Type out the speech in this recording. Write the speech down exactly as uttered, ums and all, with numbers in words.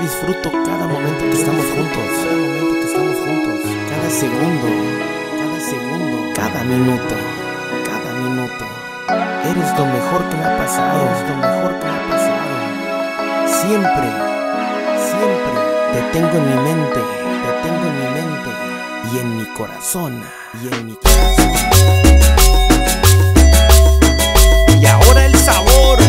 disfruto cada momento que estamos juntos, cada momento que estamos juntos, cada segundo, cada segundo, cada minuto, cada minuto. Eres lo mejor que me ha pasado, eres lo mejor que me ha pasado. Siempre, siempre te tengo en mi mente, te tengo en mi mente y en mi corazón, y en mi corazón. Y ahora el sabor.